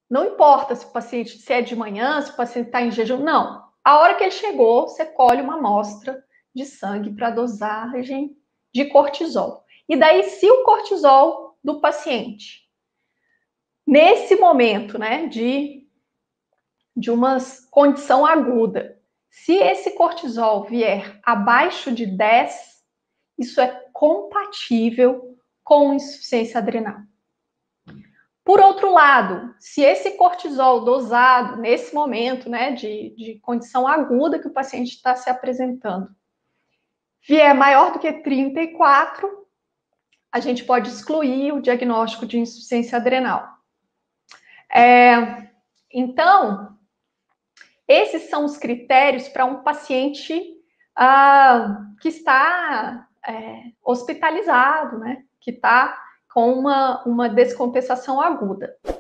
Não importa se o paciente, se é de manhã, se o paciente está em jejum, não. A hora que ele chegou, você colhe uma amostra de sangue para dosagem de cortisol. E daí, se o cortisol do paciente, nesse momento, né, de uma condição aguda, se esse cortisol vier abaixo de 10, isso é compatível com insuficiência adrenal. Por outro lado, se esse cortisol dosado nesse momento, né, de condição aguda que o paciente está se apresentando, vier maior do que 34, a gente pode excluir o diagnóstico de insuficiência adrenal. Então, esses são os critérios para um paciente que está hospitalizado, né, que está com uma descompensação aguda.